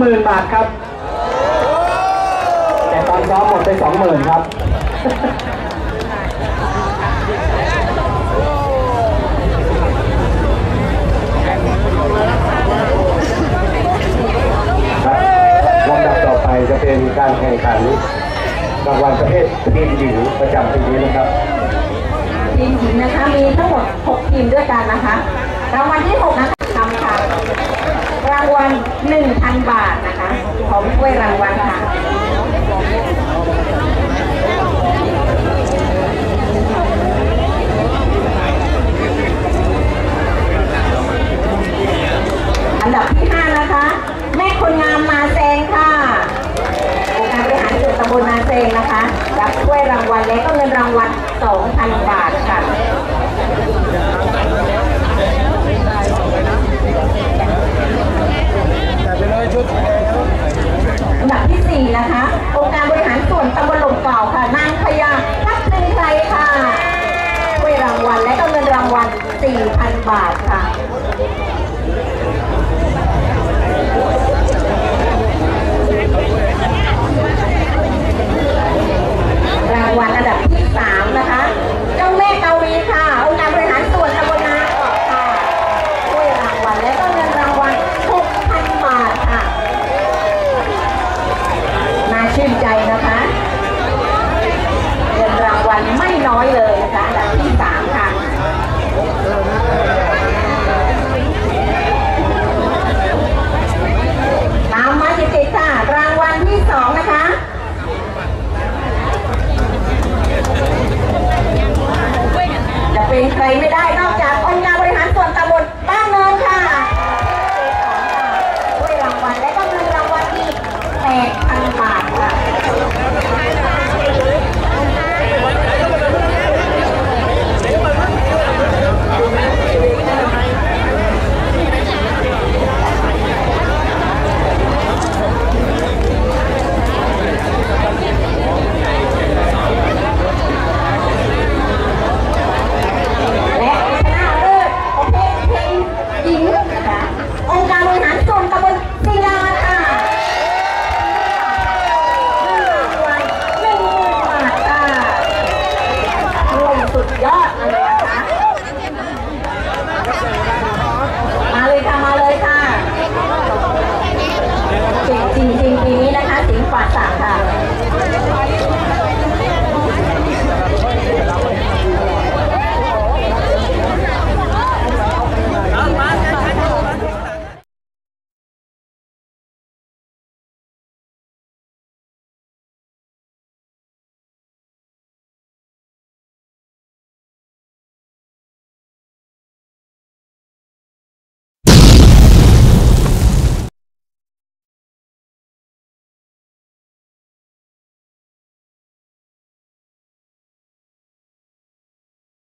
10,000 บาทครับแต่ตอนซ้อมหมดไป 20,000 ครับลำดับต่อไปจะเป็นการแข่งขันรางวัลประเภททีมหญิงประจำปีนี้นะครับทีมหญิงนะคะมีทั้งหมด6ทีมด้วยกันนะคะรางวัลที่6นะคะทำค่ะรางวัล 1,000 บาทนะคะพร้อมถ้วยรางวัลค่ะอันดับที่5นะคะแม่คนงามนาแซงค่ะองค์การบริหารส่วนตำบลนาแซงนะคะรับถ้วยรางวัลและก็เงินรางวัล 2,000 บาทค่ะอันดับที่4นะคะองค์การบริหารส่วนตำบลหล่มเก่าค่ะนางพญาทับทิมไทยค่ะถ้วยรางวัลและก็เงินรางวัล 4,000 บาทค่ะรางวัลอันดับที่3นะคะเจ้าแม่กาวีค่ะองค์การบริหารส่วนตำบลนาเกาะค่ะถ้วยรางวัลและก็เงินรางวัล 6,000 บาทค่ะน่าชื่นใจนะคะเงินรางวัลไม่น้อยเลยนะคะอันดับที่3ค่ะตามมาติดๆค่ะรางวัลที่2นะคะจะเป็นใครไม่ได้นอกจากองค์การบริหารส่วนตำบลบ้านเนินค่ะด้วยรางวัลและก็เงินรางวัลอีก 8,000 บาทค่ะสุดยอดเลย